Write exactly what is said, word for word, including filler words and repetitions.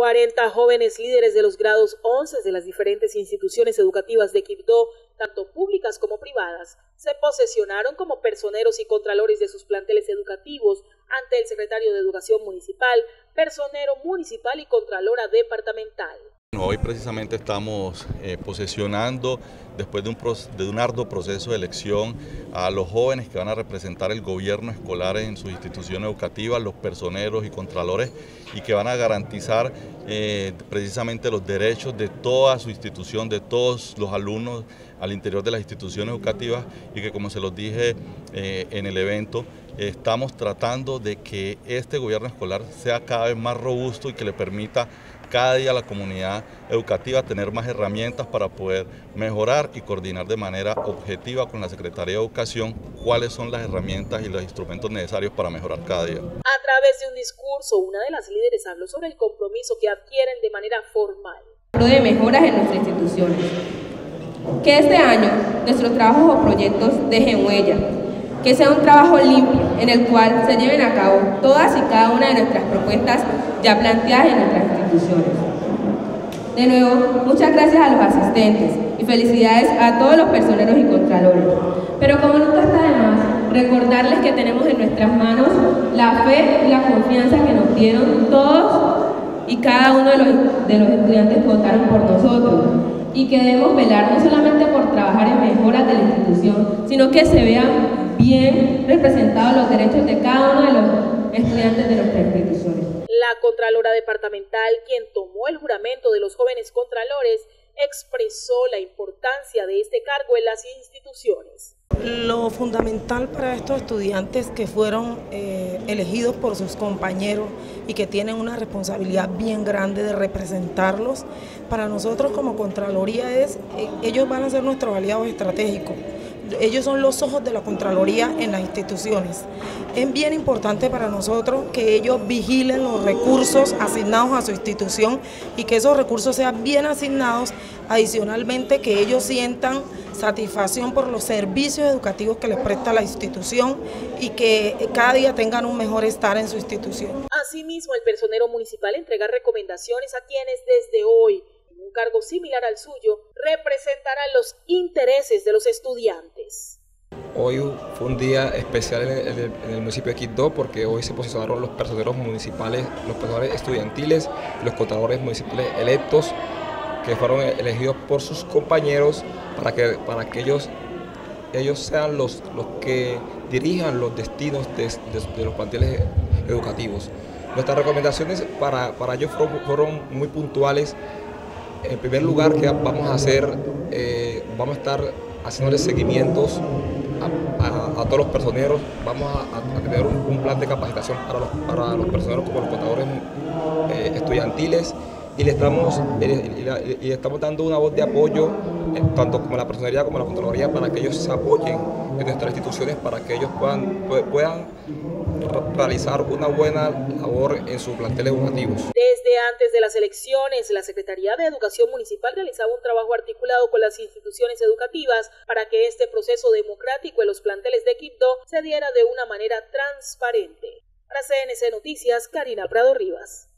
cuarenta jóvenes líderes de los grados once de las diferentes instituciones educativas de Quibdó, tanto públicas como privadas, se posesionaron como personeros y contralores de sus planteles educativos ante el secretario de Educación Municipal, personero municipal y contralora departamental. Hoy precisamente estamos eh, posesionando, después de un, de un arduo proceso de elección, a los jóvenes que van a representar el gobierno escolar en sus instituciones educativas, los personeros y contralores, y que van a garantizar eh, precisamente los derechos de toda su institución, de todos los alumnos al interior de las instituciones educativas, y que, como se los dije eh, en el evento, estamos tratando de que este gobierno escolar sea cada vez más robusto y que le permita cada día a la comunidad educativa tener más herramientas para poder mejorar y coordinar de manera objetiva con la Secretaría de Educación cuáles son las herramientas y los instrumentos necesarios para mejorar cada día. A través de un discurso, una de las líderes habló sobre el compromiso que adquieren de manera formal de mejoras en nuestras instituciones. Que este año nuestros trabajos o proyectos dejen huella, que sea un trabajo limpio en el cual se lleven a cabo todas y cada una de nuestras propuestas ya planteadas en nuestras instituciones. De nuevo, muchas gracias a los asistentes y felicidades a todos los personeros y contralores. Pero como nunca está de más, recordarles que tenemos en nuestras manos la fe y la confianza que nos dieron todos y cada uno de los, de los estudiantes que votaron por nosotros, y que debemos velar no solamente por trabajar en mejoras de la institución, sino que se vean bien representados los derechos de cada uno de los estudiantes de nuestras instituciones. La Contralora Departamental, quien tomó el juramento de los jóvenes contralores, expresó la importancia de este cargo en las instituciones. Lo fundamental para estos estudiantes que fueron eh, elegidos por sus compañeros y que tienen una responsabilidad bien grande de representarlos, para nosotros como Contraloría es, eh, ellos van a ser nuestros aliados estratégicos. Ellos son los ojos de la Contraloría en las instituciones. Es bien importante para nosotros que ellos vigilen los recursos asignados a su institución y que esos recursos sean bien asignados, adicionalmente que ellos sientan satisfacción por los servicios educativos que les presta la institución y que cada día tengan un mejor estar en su institución. Asimismo, el personero municipal entrega recomendaciones a quienes desde hoy, un cargo similar al suyo, representarán los intereses de los estudiantes. Hoy fue un día especial en el, en el municipio de Quibdó porque hoy se posicionaron los personeros municipales, los personeros estudiantiles, los contadores municipales electos que fueron elegidos por sus compañeros para que, para que ellos, ellos sean los, los que dirijan los destinos de, de, de los planteles educativos. Nuestras recomendaciones para, para ellos fueron, fueron muy puntuales. En primer lugar, que vamos a hacer, eh, vamos a estar haciéndoles seguimientos a, a, a todos los personeros, vamos a, a tener un, un plan de capacitación para los, para los personeros como los contadores eh, estudiantiles, y le, estamos, y, la, y le estamos dando una voz de apoyo, eh, tanto como la personería como la Contraloría, para que ellos se apoyen en nuestras instituciones, para que ellos puedan, puedan realizar una buena labor en sus planteles educativos. Desde antes de las elecciones, la Secretaría de Educación Municipal realizaba un trabajo articulado con las instituciones educativas para que este proceso democrático en los planteles de Quibdó se diera de una manera transparente. Para C N C Noticias, Karina Prado Rivas.